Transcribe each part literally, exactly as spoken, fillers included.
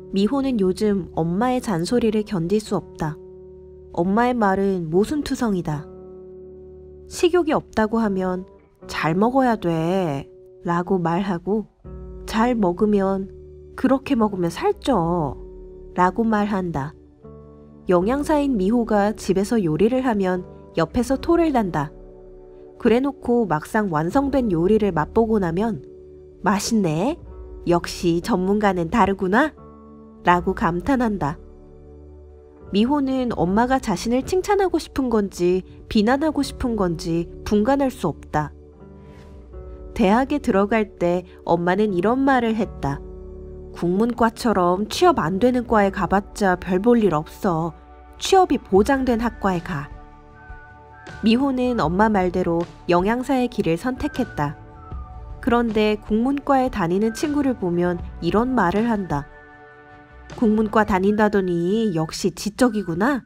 미호는 요즘 엄마의 잔소리를 견딜 수 없다. 엄마의 말은 모순투성이다. 식욕이 없다고 하면 잘 먹어야 돼 라고 말하고, 잘 먹으면 그렇게 먹으면 살쪄 라고 말한다. 영양사인 미호가 집에서 요리를 하면 옆에서 토를 난다. 그래놓고 막상 완성된 요리를 맛보고 나면 맛있네? 역시 전문가는 다르구나? 라고 감탄한다. 미호는 엄마가 자신을 칭찬하고 싶은 건지 비난하고 싶은 건지 분간할 수 없다. 대학에 들어갈 때 엄마는 이런 말을 했다. 국문과처럼 취업 안 되는 과에 가봤자 별 볼 일 없어. 취업이 보장된 학과에 가. 미호는 엄마 말대로 영양사의 길을 선택했다. 그런데 국문과에 다니는 친구를 보면 이런 말을 한다. 국문과 다닌다더니 역시 지적이구나.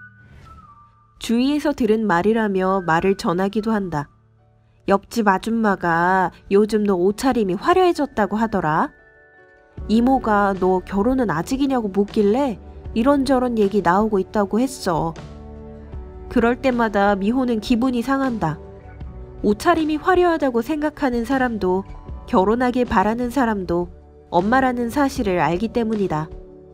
주위에서 들은 말이라며 말을 전하기도 한다. 옆집 아줌마가 요즘 너 옷차림이 화려해졌다고 하더라. 이모가 너 결혼은 아직이냐고 묻길래 이런저런 얘기 나오고 있다고 했어. 그럴 때마다 미호는 기분이 상한다. 옷차림이 화려하다고 생각하는 사람도 결혼하길 바라는 사람도 엄마라는 사실을 알기 때문이다.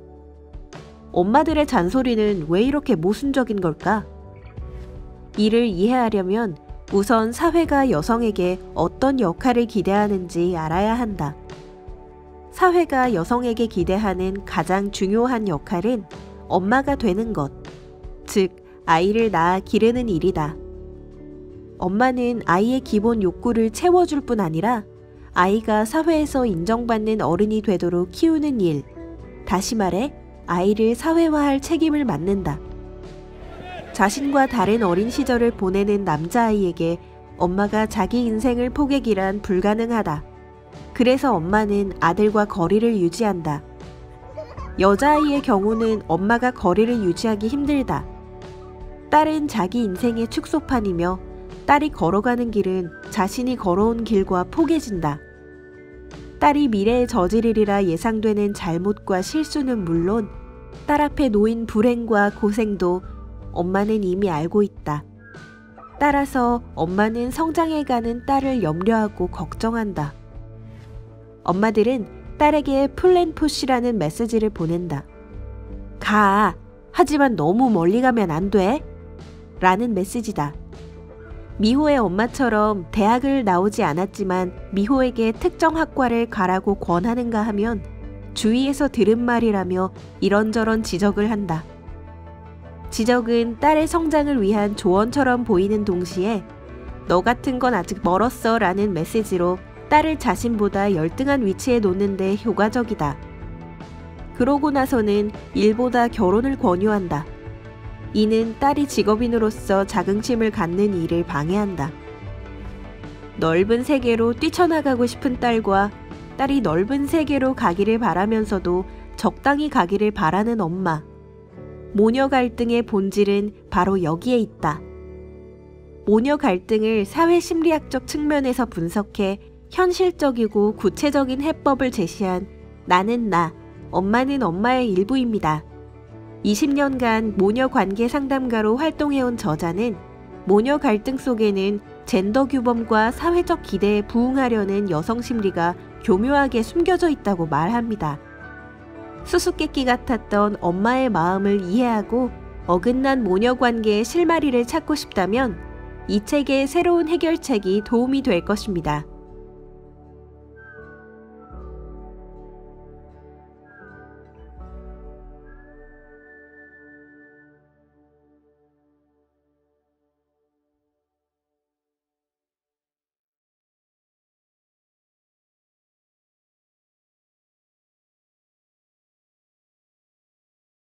엄마들의 잔소리는 왜 이렇게 모순적인 걸까? 이를 이해하려면 우선 사회가 여성에게 어떤 역할을 기대하는지 알아야 한다. 사회가 여성에게 기대하는 가장 중요한 역할은 엄마가 되는 것, 즉 아이를 낳아 기르는 일이다. 엄마는 아이의 기본 욕구를 채워줄 뿐 아니라 아이가 사회에서 인정받는 어른이 되도록 키우는 일, 다시 말해 아이를 사회화할 책임을 맡는다. 자신과 다른 어린 시절을 보내는 남자아이에게 엄마가 자기 인생을 포기기란 불가능하다. 그래서 엄마는 아들과 거리를 유지한다. 여자아이의 경우는 엄마가 거리를 유지하기 힘들다. 딸은 자기 인생의 축소판이며 딸이 걸어가는 길은 자신이 걸어온 길과 포개진다. 딸이 미래에 저지르리라 예상되는 잘못과 실수는 물론 딸 앞에 놓인 불행과 고생도 엄마는 이미 알고 있다. 따라서 엄마는 성장해가는 딸을 염려하고 걱정한다. 엄마들은 딸에게 플랜 푸시라는 메시지를 보낸다. 가! 하지만 너무 멀리 가면 안 돼! 라는 메시지다. 미호의 엄마처럼 대학을 나오지 않았지만 미호에게 특정 학과를 가라고 권하는가 하면 주위에서 들은 말이라며 이런저런 지적을 한다. 지적은 딸의 성장을 위한 조언처럼 보이는 동시에 너 같은 건 아직 멀었어 라는 메시지로 딸을 자신보다 열등한 위치에 놓는 데 효과적이다. 그러고 나서는 일보다 결혼을 권유한다. 이는 딸이 직업인으로서 자긍심을 갖는 일을 방해한다. 넓은 세계로 뛰쳐나가고 싶은 딸과 딸이 넓은 세계로 가기를 바라면서도 적당히 가기를 바라는 엄마. 모녀 갈등의 본질은 바로 여기에 있다. 모녀 갈등을 사회심리학적 측면에서 분석해 현실적이고 구체적인 해법을 제시한 나는 나, 엄마는 엄마의 일부입니다. 이십 년간 모녀 관계 상담가로 활동해온 저자는 모녀 갈등 속에는 젠더 규범과 사회적 기대에 부응하려는 여성 심리가 교묘하게 숨겨져 있다고 말합니다. 수수께끼 같았던 엄마의 마음을 이해하고 어긋난 모녀 관계의 실마리를 찾고 싶다면 이 책의 새로운 해결책이 도움이 될 것입니다.